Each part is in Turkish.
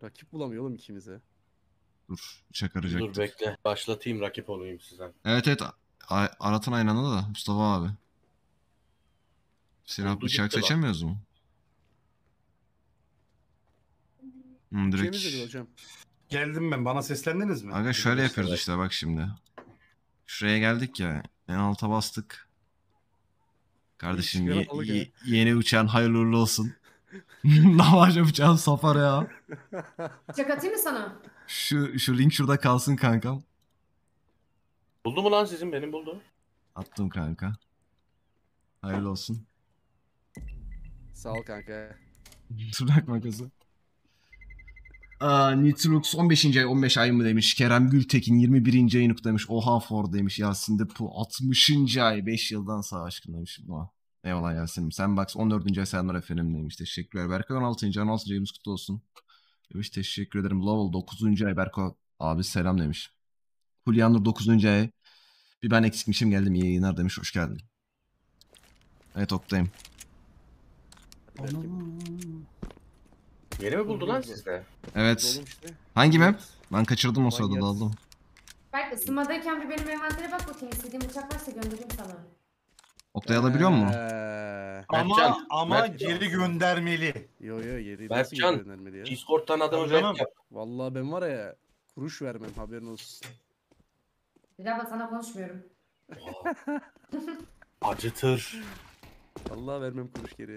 Rakip bulamıyor oğlum ikimize. Dur çakaracaktık. Dur bekle. Başlatayım rakip olayım size. Evet. Aratın aynı anda da Mustafa abi. Silah Oldu bıçak gitti lan. seçemiyoruz mu? Direkt. Bütçemiz nedir hocam? Geldim ben. Bana seslendiniz mi? Aga şöyle yapıyoruz Evet. işte bak şimdi. Şuraya geldik ya. En alta bastık. Kardeşim İyi, aldık ya. yeni uçağın hayırlı uğurlu olsun. Navaja uçağın safar ya. Çak atayım mı sana? Şu link şurada kalsın kankam. Buldu mu lan sizin? Benim buldu. Attım kanka. Hayırlı olsun. Sağ ol kanka. Tırnak makası. Nitrux 15. ay 15 ay mı demiş. Kerem Gültekin 21. ayını kutlamış. Oha for demiş. Yasin de bu 60. ay 5 yıldan sağ aşkın demiş. Eyvallah Yasin'im. Sen bak 14. ay selamlar efendim demiş. Teşekkürler. Berkay 16. ay 16. ayımız kutlu olsun. Demiş teşekkür ederim. Lowell 9. ay Berkay abi selam demiş. Hulyanur 9. ay. Bir ben eksikmişim geldim iyi yayınlar demiş. Hoş geldin. Evet Oktay'ım. Belki Yeni mi buldu lan Buldu. sizde? Evet. oğlum işte. Hangi map? Ben kaçırdım o sırada Manyas. daldım. Berk ısınmadayken bir benim envantere bak bakayım. İstediğin bıçak varsa göndereyim sana. Oktay alabiliyor mu? Berkcan, Ama Berkcan. geri göndermeli. Yo yeri nasıl Berkcan, göndermedi ya? Discord'dan adamı Tabii canım. rap yap. Vallahi ben var ya kuruş vermem haberin olsun. Bir daha sana konuşmuyorum. Acıtır. Vallahi vermem kuruş geri.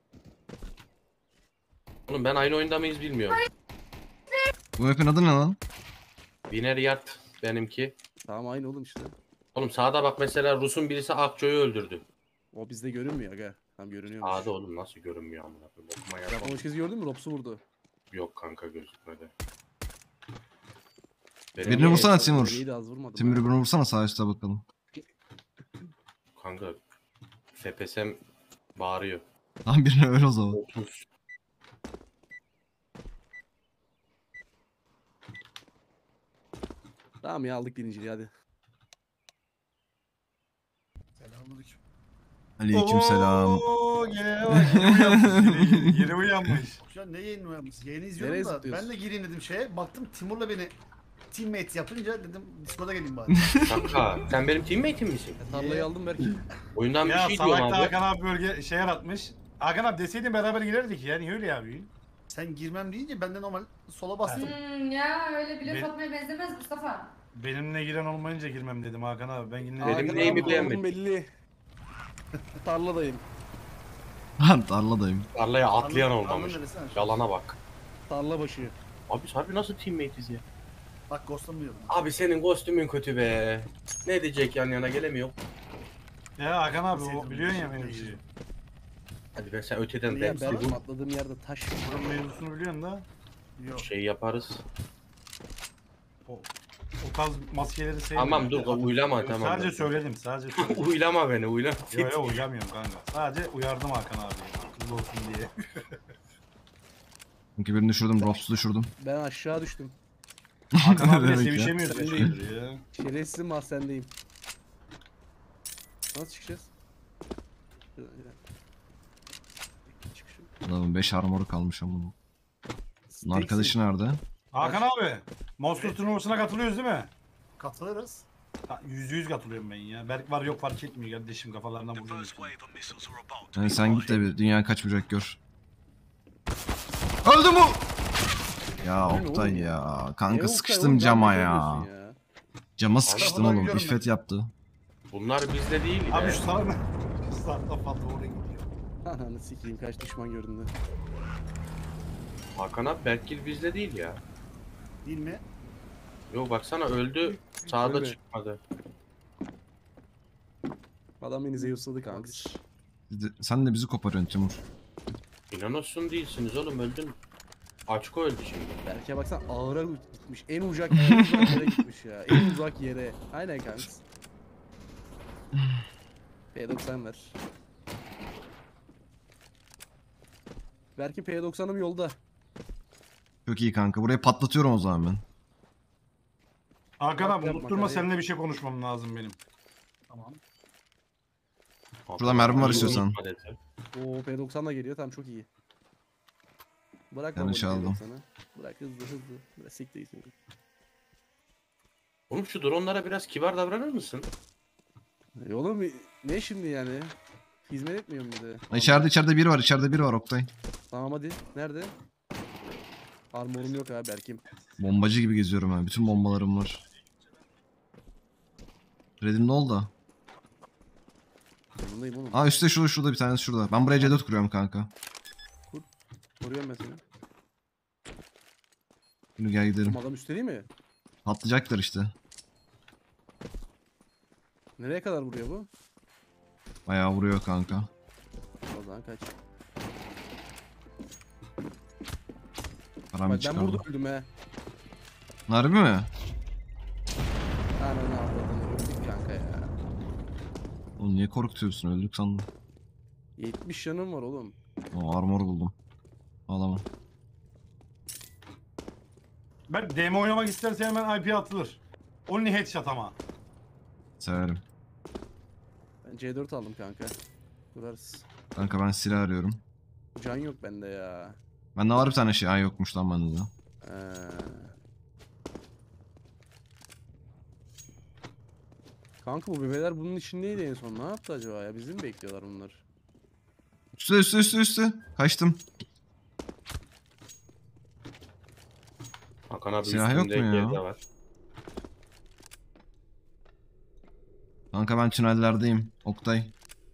Oğlum ben aynı oyunda mıyız bilmiyorum. Bu map'in adı ne lan? Biner Yard benimki. Tamam aynı oğlum işte. Oğlum sağda bak mesela Rus'un birisi Akço'yu öldürdü. O bizde görünmüyor aga. Tam görünüyormuş. Sağda oğlum nasıl görünmüyor amına koyayım. Okuma Ya yapamam. hoş kez gördün mü? Rops'u vurdu. Yok kanka gözükmedi. Birini vursana Timur. İyi de az vurmadım. Timur'u ha. birini vursana sağ üstte bakalım. Kanka FPS'm bağırıyor. Lan birini öyle o zaman. 30. Tamam ya aldık birinciliği hadi. Selamünaleyküm. Aleykümselam. Yine uyanmış. Yine uyanmış. Şu an ne yayın uyanmış? Yayını izliyorum Nereye da zıplıyorsun? ben de gireyim dedim şeye. Baktım Timur'la beni teammate yapınca dedim Discord'a geleyim bari. Kanka sen benim teammate'im misin? Tarlayı aldım belki. Oyundan bir Ya şey diyorum salak da abi. Hakan abi bölge şey yaratmış. Hakan abi deseydin beraber girerdik ya. Niye öyle yapıyorsun? Sen girmem deyince ben de normal sola bastım. Ya öyle bile Ben- Fatma'ya benzemez Mustafa. Benimle giren olmayınca girmem dedim Hakan abi. Ben yine Benim Hakan neyimi abi, beğenmedin? oğlum belli. Tarladayım. Lan tarladayım. Tarlaya atlayan Anladın- olmamış. anladın neresi? Ha, şu- Yalana bak. Tarla başı. Abi harbi nasıl teammate'iz ya? Bak ghostlamıyorum. Abi senin kostümün kötü be. Ne diyecek yan yana gelemiyor. Ya Hakan abi o Sevdim, biliyorsun ya sevdim, benim şeyi. sevdim. Hadi ben sen öteden Ya ben ben atladığım yerde taş. Bunun mevzusunu biliyorsun da. Yok. şey yaparız. O tarz maskeleri sevmiyorum. Tamam dur uylama Yok, tamam. Sadece söyledim sadece söyledim. Uylama beni uylama. Yok yok uylamıyorum kanka. Sadece uyardım Hakan abi. Akıllı olsun diye. Çünkü birini düşürdüm. Robs'u düşürdüm. Ben aşağı düştüm. Hakan abiyle Demek ya. sevişemiyoruz Sen ya. değil. şeydir ya. Şerefsizim ah sendeyim. Nasıl çıkacağız? Çıkışım. Adamın 5 armoru kalmış ama. Bunun Teksin. arkadaşı nerede? Hakan abi. Monster turnuvasına katılıyoruz değil mi? Katılırız. %100 katılıyorum ben ya. Berk var yok fark etmiyor kardeşim kafalarından vuruyorum. Yani sen git de bir dünya kaçmayacak gör. Öldü mü? Ya Öyle Oktay oğlum ya. Ne Kanka Oktay sıkıştım oğlum, cama ben ne ya. söylüyorsun Cama sıkıştım Arabadan oğlum. gidiyorum İffet yaptı. Bunlar bizde değil Abi de. şu sağda. Şu sağda fazla oraya gidiyor. Ananı sikeyim kaç düşman göründü. Hakan abi Berkgil bizde değil ya. Değil mi? Yo baksana öldü. Sağda Öyle. çıkmadı. Adam beni Zeus'ladı kanka. Sen de bizi koparıyorsun Timur. İnanıyorsun değilsiniz oğlum öldün. Açko öldü şimdi. Berke baksan ağıra gitmiş. En uzak yere gitmiş ya. En uzak yere. Aynen kanka. P90 ver. Berke P90'ım yolda. Çok iyi kanka. Burayı patlatıyorum o zaman ben. Hakan abi Yapma unutturma kardeşim. seninle bir şey konuşmam lazım benim. Tamam. Şurada mermi var istiyorsan. Unutma dedi. Oo P90 da geliyor. Tamam çok iyi. Bırak Yanlış lan bu aldım. P90'ı. Bırak hızlı hızlı. Biraz siktir gitsin. Oğlum şu dronlara biraz kibar davranır mısın? Oğlum ne şimdi yani? Hizmet etmiyor mu bir de? İçeride biri var. İçeride biri var Oktay. Tamam hadi. Nerede? Armorum yok abi Berkim. Bombacı gibi geziyorum ben. Bütün bombalarım var. Red'im ne oldu? Yanındayım oğlum. Aa üstte şurada bir tanesi şurada. Ben buraya C4 kuruyorum kanka. Koruyorum ben seni. Şimdi gel gidelim. Oğlum adam üstte değil mi? Patlayacaklar işte. Nereye kadar vuruyor bu? Bayağı vuruyor kanka. O zaman kaç. Paramı Bak ben çıkardım. burada öldüm he. Harbi mi? Ananı avradını öldük kanka ya. Oğlum niye korkutuyorsun? Öldük sandım. 70 canım var oğlum. O armor buldum. Alamam. Ben DM oynamak isterse hemen IP atılır. Only headshot ama. Severim. Ben C4 aldım kanka. Kurarız. Kanka ben silah arıyorum. Can yok bende ya. Bende var bir tane şey. Ay yokmuş lan bende de. Ee... Kanka bu bebeler bunun içindeydi en son. Ne yaptı acaba ya? Bizi mi bekliyorlar bunlar? Üstte. Kaçtım. Hakan abi Silah yok üstünde mu ya? yerde var. Kanka ben tünellerdeyim. Oktay.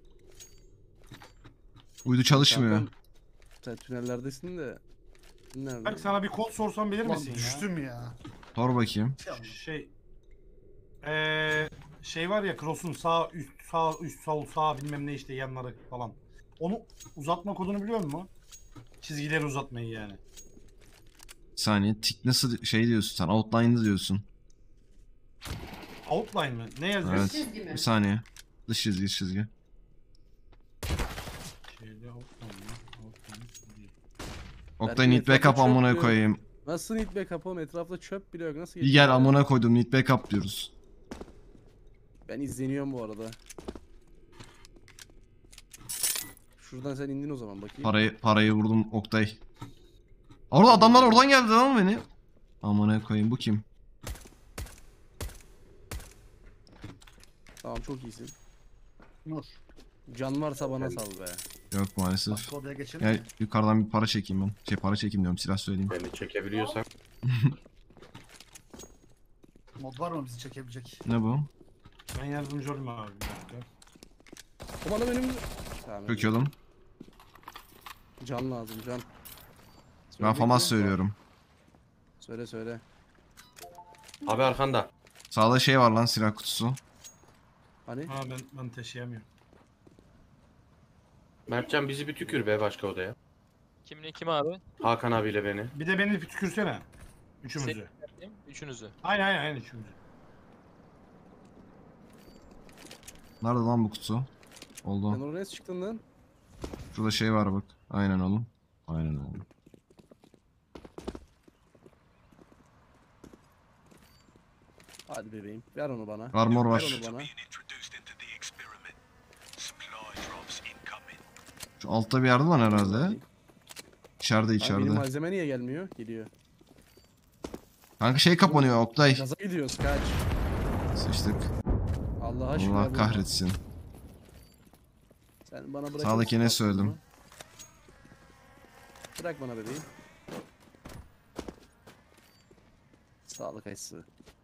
Uydu çalışmıyor. Kanka, sen tünellerdesin de. Nerede? Belki sana bir kod sorsam bilir Ulan misin ya? düştüm ya. Sor bakayım. Şey. Şey var ya cross'un sağ üst sol sağ bilmem ne işte yanları falan. Onu uzatma kodunu biliyor musun? Çizgileri uzatmayı yani. Bir saniye. Tik nasıl şey diyorsun sen? Outline'da diyorsun. Outline mi? Ne yazıyor? Evet. Çizgi mi? Bir saniye. Dış çizgi. Şeyde outline mi? Outline değil. Oktay Belki need backup etrafta amına çöp koyayım. Nasıl need backup oğlum? Etrafta çöp bile yok. Nasıl Bir geçiyor gel ya? amına koydum. Need backup diyoruz. Ben izleniyorum bu arada. Şuradan sen indin o zaman bakayım. Parayı vurdum Oktay. Orada adamlar oradan geldi lan beni. Amına koyayım bu kim? Tamam çok iyisin. Nur. Can varsa bana sal be. Yok maalesef. Başka odaya geçelim Gel mi? yukarıdan bir para çekeyim ben. Para çekeyim diyorum silah söyleyeyim. Beni çekebiliyorsan. Mod var mı bizi çekebilecek? Ne bu? Ben yardımcı olayım abi. bir dakika. Aman önümüzde. Tamam. Çöküyordum. Can lazım can. Ben FAMAS söylüyorum. Söyle söyle. Abi arkanda. Sağda şey var lan silah kutusu. Hani? Ha ben taşıyamıyorum. Mertcan bizi bir tükür be başka odaya. Kimle kim abi? Hakan abiyle beni. Bir de beni bir tükürsene. Üçümüzü. Kim? Üçünüzü. Aynen üçümüzü. Nerede lan bu kutu? Sen Oldu. oraya nasıl çıktın lan? Şurada şey var bak. Aynen oğlum. Aynen oğlum. Hadi bebeğim. Ver onu bana. Armor Ver var. onu bana. Şu altta bir yerde lan herhalde. İçeride Abi benim içeride. malzeme niye gelmiyor? Geliyor. Kanka şey kapanıyor Oktay. Gaza gidiyoruz kaç. Sıçtık. Allah aşkına. Allah vurma. kahretsin. Sen bana bırak. Sağdaki ne söyledim? Bırak bana bebeğim. Sağlık açısı.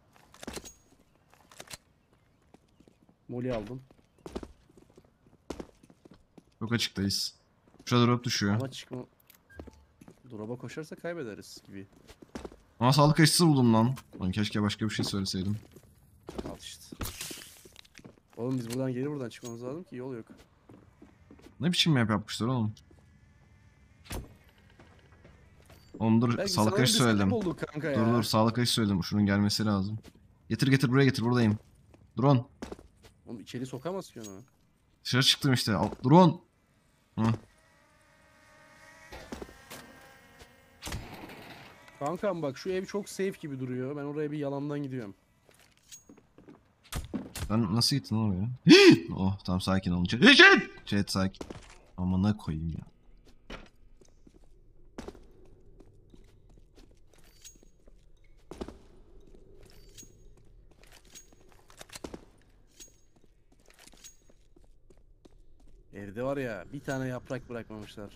Molly aldım. Çok açıktayız. Şurada drop düşüyor. Ama çıkma. Drop'a koşarsa kaybederiz gibi. Ama sağlık aşısı buldum lan. Lan keşke başka bir şey söyleseydim. Al işte. Oğlum biz buradan çıkmamız lazım ki yol yok. Ne biçim map yapmışlar oğlum? Oğlum dur Belki sağlık sana aşısı bir setup söyledim. olduk kanka ya. Dur sağlık aşısı söyledim. Şunun gelmesi lazım. Getir buraya getir buradayım. Drone. Oğlum içeri sokamaz ki onu. Dışarı çıktım işte. Drone. Hı. Kankam bak şu ev çok safe gibi duruyor. Ben oraya bir yalandan gidiyorum. Ben nasıl gittin oğlum ya? Oh tamam sakin olun. Chat sakin. Amına koyayım ya. Evde var ya bir tane yaprak bırakmamışlar.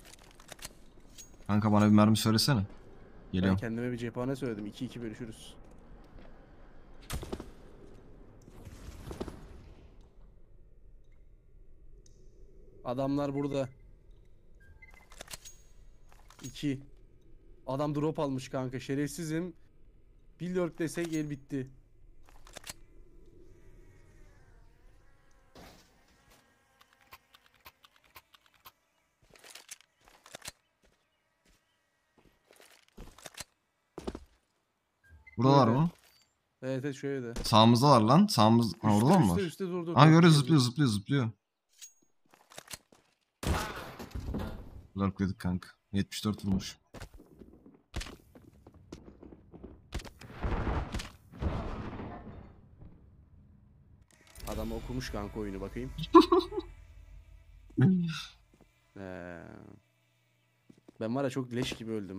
Kanka bana bir mermi söylesene. Ben Geliyorum. kendime bir cephane söyledim. 2-2 bölüşürüz. Adamlar burada. 2. Adam drop almış kanka. Şerefsizim. Bir lurk desek el bitti. Buradalar Böyle. mı? Evet evet şöyle de. Sağımızdalar lan. Sağımız... Ha, orada mı var? Üstte dur dur. Ha dur. görüyor, zıplıyor. Lurkladık kanka. 74 vurmuş. Adam okumuş kanka oyunu bakayım. Ben var ya çok leş gibi öldüm.